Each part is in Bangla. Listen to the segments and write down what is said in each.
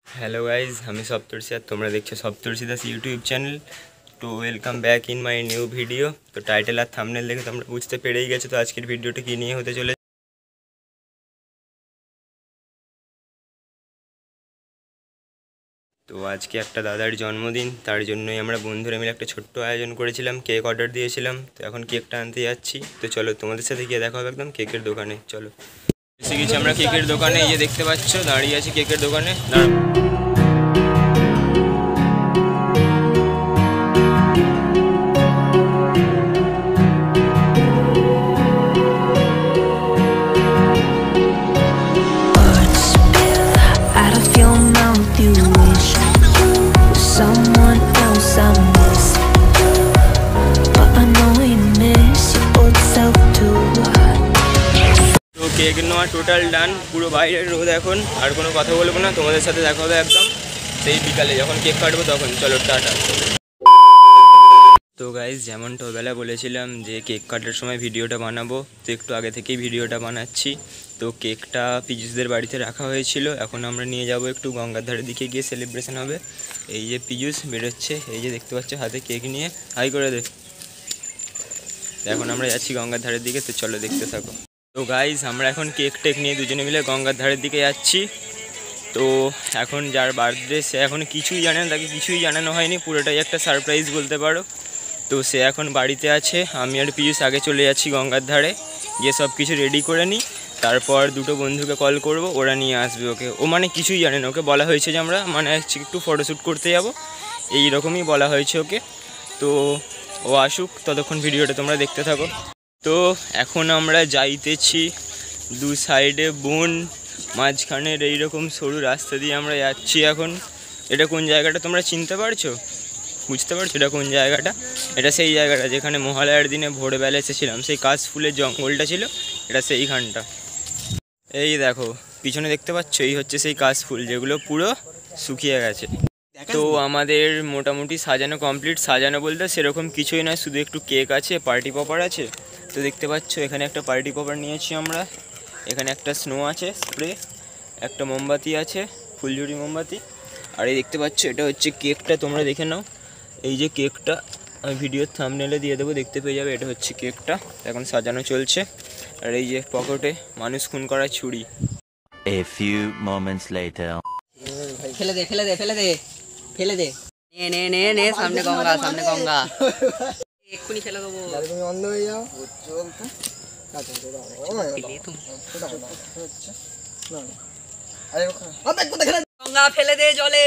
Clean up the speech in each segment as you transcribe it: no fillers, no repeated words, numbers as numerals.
हेलो गाइज हमें सप्तर्षि और तुम्हारा देखছো सप्तर्षि दास यूट्यूब चैनल। तो welcome back in my new video. তো টাইটেল আর থাম্বনেল দেখে তোমরা বুঝতে পেরেই গেছো তো আজকের ভিডিওটা কি নিয়ে হতে চলেছে। তো আজকে একটা দাদার জন্মদিন, তার জন্যই আমরা বন্ধুরা মিলে একটা ছোট্ট আয়োজন করেছিলাম, কেক অর্ডার দিয়েছিলাম। তো এখন কেকটা আনতে যাচ্ছি। তো চলো তোমাদের সাথে গিয়ে দেখা হবে একদম কেকের দোকানে। চলো এসে গেছি আমরা কেকের দোকানে। এই যে দেখতে পাচ্ছ দাঁড়িয়ে আছি কেকের দোকানে। কেক নেওয়া টোটাল ডান, পুরো বাইরের রোদ এখন, আর কোনো কথা বলবো না। তোমাদের সাথে দেখা হবে একদম সেই বিকালে যখন কেক কাটবো তখন। চলো টাটা। তো গাইজ যেমনটা ওবেলা বলেছিলাম যে কেক কাটার সময় ভিডিওটা বানাবো, তো একটু আগে থেকেই ভিডিওটা বানাচ্ছি। তো কেকটা পিজুসদের বাড়িতে রাখা হয়েছিল, এখন আমরা নিয়ে যাব একটু গঙ্গার ধারের দিকে গিয়ে সেলিব্রেশন হবে। এই যে পিজুস বেরোচ্ছে, এই যে দেখতে পাচ্ছ হাতে কেক নিয়ে, হাই করে দে। এখন আমরা যাচ্ছি গঙ্গার ধারের দিকে, তো চলো দেখতে থাকো। তো গাইজ আমরা এখন কেক টেক নিয়ে দুজনে মিলে গঙ্গার ধারের দিকে যাচ্ছি। তো এখন যার বার্থডে সে এখন কিছুই জানে না, তাকে কিছুই জানানো হয়নি, পুরোটাই একটা সারপ্রাইজ বলতে পারো। তো সে এখন বাড়িতে আছে, আমি আর পিয়ুষ আগে চলে যাচ্ছি গঙ্গার ধারে, গিয়ে সব কিছু রেডি করে নিই। তারপর দুটো বন্ধুকে কল করব, ওরা নিয়ে আসবে ওকে। ও মানে কিছুই জানে না, ওকে বলা হয়েছে যে আমরা মানে একটু ফটোশ্যুট করতে যাব, এই রকমই বলা হয়েছে ওকে। তো ও আসুক, ততক্ষণ ভিডিওটা তোমরা দেখতে থাকো। তো এখন আমরা যাইতেছি দু সাইডে বন, মাঝখানের এইরকম সরু রাস্তা দিয়ে আমরা যাচ্ছি এখন। এটা কোন জায়গাটা তোমরা চিনতে পারছো, বুঝতে পারছো এটা কোন জায়গাটা? এটা সেই জায়গাটা যেখানে মহালয়ার দিনে ভোরবেলা এসেছিলাম, সেই কাশফুলের জঙ্গলটা ছিল, এটা সেইখানটা। এই দেখো পিছনে দেখতে পাচ্ছ, এই হচ্ছে সেই কাশফুল যেগুলো পুরো শুকিয়ে গেছে। তো আমাদের মোটামুটি সাজানো কমপ্লিট, সাজানো বলতে সেরকম কিছুই নয়, শুধু একটু কেক আছে, পার্টি পপার আছে। তো দেখতে পাচ্ছ এখানে একটা পার্টি পপার নিয়েছি আমরা, এখানে একটা স্নো আছে স্প্রে, একটা মোমবাতি আছে ফুলঝুরি মোমবাতি, আর এই দেখতে পাচ্ছ এটা হচ্ছে কেকটা, তোমরা দেখে নাও। এই যে কেকটা আমি ভিডিওর থাম্বনেলে দিয়ে দেবো, দেখতে পেয়ে যাবে। এটা হচ্ছে কেকটা, এখন সাজানো চলছে। আর এই যে পকেটে মানুষ খুন করা ছুরি। A few moments later. ফেলে দে ফেলে দে ফেলে দে ফেলে দে, নে নে নে নে, সামনে গঙ্গা সামনে গঙ্গা, এক্ষুনি ফেলে দেবো। তুমি অন্ধ হয়ে যাও, গঙ্গা ফেলে দে জলে,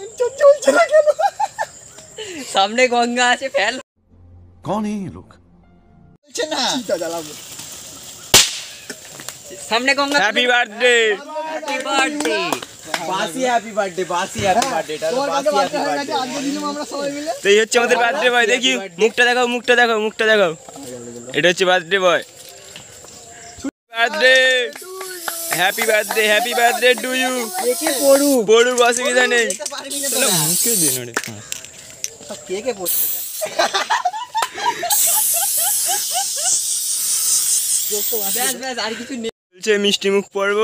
সামনে গঙ্গা আছে, ফেল। कौन है ये लोग? সামনে Ganga. Happy birthday, happy birthday, বাসি হ্যাপি বার্থডে, বাসি হ্যাপি বার্থডে, এটা বাসি হ্যাপি বার্থডে আজকে দিলাম আমরা সবাই মিলে। তো এই হচ্ছে আমাদের বার্থডে বয়, দেখি মুখটা দেখাও, মুখটা দেখাও, মুখটা দেখাও। এটা হচ্ছে birthday boy. Birthday, happy birthday, happy birthday to you. কেকে পড়ু বড়ুক অসুবিধা নেই, মুখে দিন ওরে। সব কেকে পড়ছে, ব্যাস ব্যাস আর কিছু নেই। চলছে মিষ্টি মুখ পর্ব।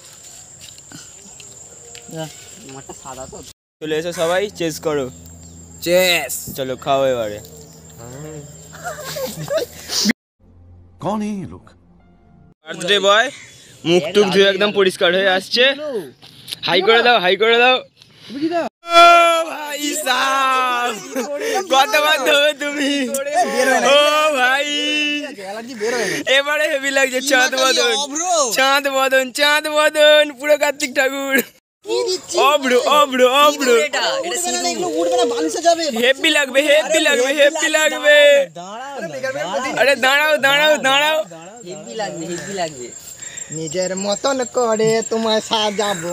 আমারটা সাদা তো। চলে এসো সবাই, চেস করো, চেস। চলো খাও এবারে। कौन है ये लोग? বার্থডে বয় মুখ টুক ধুয়ে একদম পরিষ্কার হয়ে আসছে, হাই করে দাও, হাই করে দাও। ও ভাই সাহেব কত বাদ হবে তুমি, ও ভাই এবারে হেভি লাগছে। চাঁদ বদন, চাঁদ বদন, চাঁদ বদন, পুরো কার্তিক ঠাকুর। অব্র অব্র অব্র, এটা এটা সিঁদুর। এগুলো উঠবে না, বালিশে যাবে। হেভি লাগবে, হেভি লাগবে, হেভি লাগবে। আরে দাঁড়াও দাঁড়াও দাঁড়াও, হেভি লাগবে হেভি লাগবে। নিজের মতন করে তোমায় সাজাবো,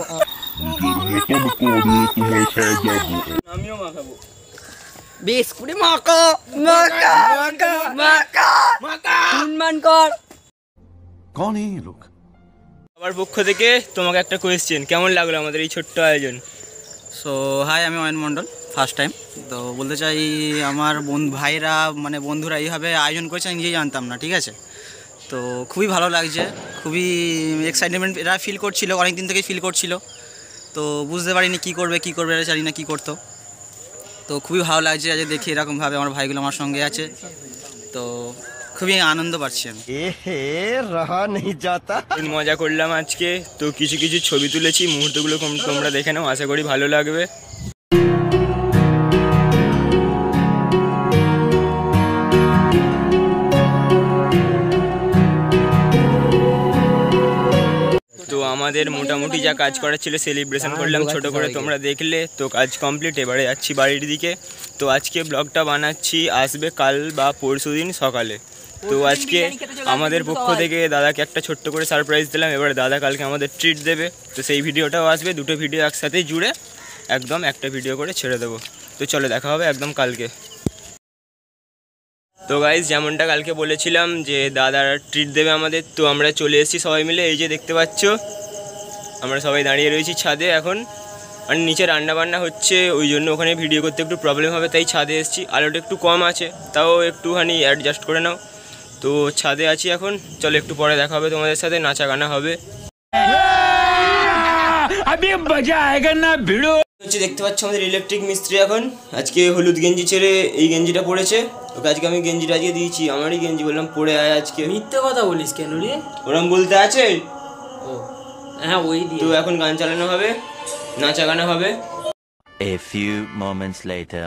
আমিও মাখাবো। বিস্কুটে মাখো মাখা মাখা মাখা মাখা, সম্মান কর। कौन है ये लोग? আমার পক্ষ থেকে তোমাকে একটা কোয়েশ্চেন, কেমন লাগলো আমাদের এই ছোট্ট আয়োজন? সো হাই, আমি অয়ন মণ্ডল, ফার্স্ট টাইম। তো বলতে চাই আমার ভাইরা মানে বন্ধুরা এইভাবে আয়োজন করেছে আমি নিজেই জানতাম না, ঠিক আছে। তো খুবই ভালো লাগছে, খুবই এক্সাইটমেন্ট এরা ফিল করছিল, অনেক দিন থেকে ফিল করছিল। তো বুঝতে পারিনি কী করবে জানি না কী করতো। তো খুবই ভালো লাগছে আজ দেখি এরকমভাবে আমার ভাইগুলো আমার সঙ্গে আছে, তো খুবই আনন্দ পাচ্ছি আমি। মজা করলাম আজকে, তো কিছু কিছু ছবি তুলেছি, মুহূর্তগুলো তোমরা দেখে নাও, আশা করি ভালো লাগবে। তো আমাদের মোটামুটি যা কাজ করার ছিল সেলিব্রেশন করলাম ছোট করে, তোমরা দেখলে। তো কাজ কমপ্লিট, এবারে যাচ্ছি বাড়ির দিকে। তো আজকে ব্লগটা বানাচ্ছি, আসবে কাল বা পরশু দিন সকালে। তো আজকে আমাদের পক্ষ থেকে দাদাকে একটা ছোট্ট করে সারপ্রাইজ দিলাম, এবারে দাদা কালকে আমাদের ট্রিট দেবে। তো সেই ভিডিওটাও আসবে, দুটো ভিডিও একসাথে জুড়ে একদম একটা ভিডিও করে ছেড়ে দেবো। তো চলো দেখা হবে একদম কালকে। তো গাইজ যেমনটা কালকে বলেছিলাম যে দাদার ট্রিট দেবে আমাদের, তো আমরা চলে এসেছি সবাই মিলে। এই যে দেখতে পাচ্ছ আমরা সবাই দাঁড়িয়ে রয়েছি ছাদে এখন, মানে নিচে রান্না বান্না হচ্ছে, ওই জন্য ওখানে ভিডিও করতে একটু প্রবলেম হবে, তাই ছাদে এসেছি। আলোটা একটু কম আছে, তাও একটুখানি অ্যাডজাস্ট করে নাও। তো ছাদে আছি এখন, চলো একটু পরে দেখা হবে তোমাদের সাথে, নাচা গানা হবে। হচ্ছে দেখতে পাচ্ছ আমাদের ইলেকট্রিক মিস্ত্রি এখন আজকে হলুদ গেঞ্জি ছেড়ে এই গেঞ্জিটা পরেছে। ওকে আজকে আমি গেঞ্জিটা আজকে দিয়েছি, আমারই গেঞ্জি, বললাম পরে আয় আজকে। মিথ্যে কথা বলিস কেন রে? ওরম বলতে আছে। হ্যাঁ ওই তো এখন গান চালানো হবে, নাচা গানা হবে। A few moments later.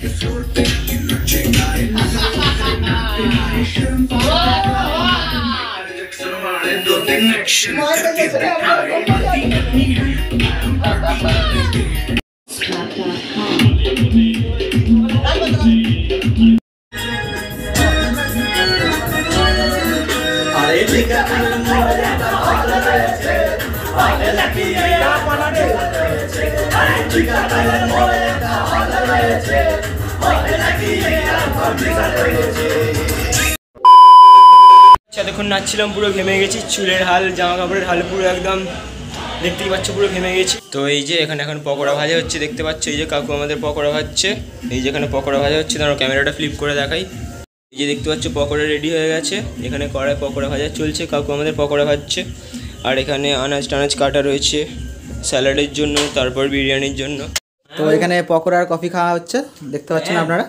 এতক্ষণ নাচছিলাম, পুরো ঘেমে গেছি, চুলের হাল, জামা কাপড়ের হাল পুরো একদম দেখতেই পাচ্ছ, পুরো ঘেমে গেছি। তো এই যে এখানে এখন পকোড়া ভাজা হচ্ছে, দেখতে পাচ্ছ এই যে কাকু আমাদের পকোড়া ভাজছে। এই যে এখানে পকোড়া ভাজা হচ্ছে, ধরো ক্যামেরাটা ফ্লিপ করে দেখাই। এই যে দেখতে পাচ্ছ পকোড়া রেডি হয়ে গেছে, এখানে কড়াই পকোড়া ভাজা চলছে, কাকু আমাদের পকোড়া ভাজছে। আর এখানে আনাজ টানাজ কাটা রয়েছে স্যালাডের জন্য, তারপর বিরিয়ানির জন্য। তো এখানে পকোড়া আর কফি খাওয়া হচ্ছে, দেখতে পাচ্ছেন আপনারা।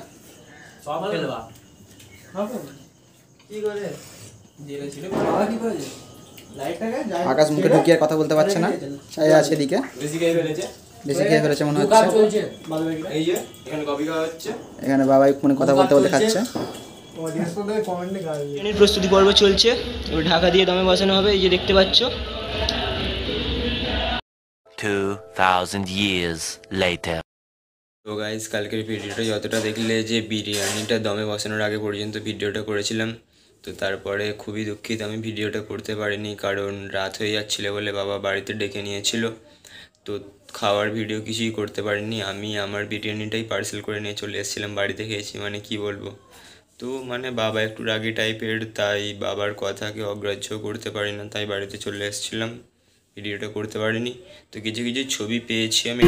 আকাশ মুখে ঢুকিয়ে কথা বলতে পারছে না, চাই আছে এদিকে, বেশি খেয়ে ফেলেছে মনে হচ্ছে। এই যে এখানে কফি খাওয়া হচ্ছে, এখানে বাবাই মানে কথা বলতে বলতে খাচ্ছে। বিরিয়ানির প্রস্তুতি পর্ব চলছে, এবার ঢাকা দিয়ে দমে বসানো হবে। এই যে দেখতে পাচ্ছ। 2000 years later. তো গাইজ কালকের ভিডিওটা যতটা দেখলে যে বিরিয়ানিটা দমে বসানোর আগে পর্যন্ত ভিডিওটা করেছিলাম, তো তারপরে খুবই দুঃখিত আমি ভিডিওটা করতে পারিনি, কারণ রাত হয়ে যাচ্ছিলো বলে বাবা বাড়িতে ডেকে নিয়েছিল। তো খাওয়ার ভিডিও কিছুই করতে পারিনি, আমি আমার বিরিয়ানিটাই পার্সেল করে নিয়ে চলে এসেছিলাম, বাড়িতে খেয়েছি। মানে কি বলবো, তো মানে বাবা একটু রাগি টাইপের, তাই বাবার কথাকে অগ্রাহ্য করতে পারি না, তাই বাড়িতে চলে এসেছিলাম, ভিডিওটা করতে পারিনি। তো কিছু কিছু ছবি পেয়েছি আমি।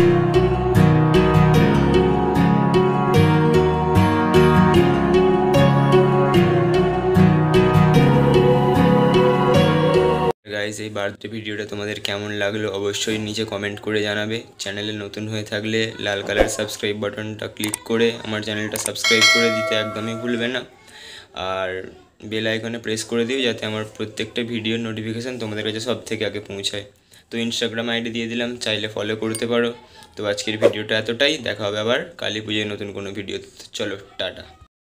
গাইজ এই বার্থডে ভিডিওটা তোমাদের কেমন লাগলো অবশ্যই নিচে কমেন্ট করে জানাবে। চ্যানেলে নতুন হয়ে থাকলে লাল কালার সাবস্ক্রাইব বাটনটা ক্লিক করে আমার চ্যানেলটা সাবস্ক্রাইব করে দিতে একদমই ভুলবে না। আর বেল আইকনে প্রেস করে দিও যাতে আমার প্রত্যেকটা ভিডিওর নোটিফিকেশান তোমাদের কাছে সব থেকে আগে পৌঁছায়। তো ইনস্টাগ্রাম আইডি দিয়ে দিলাম, চাইলে ফলো করতে পারো। তো আজকের ভিডিওটা এতটাই, দেখা হবে আবার কালী পুজোয় নতুন কোনো ভিডিও। চলো টাটা।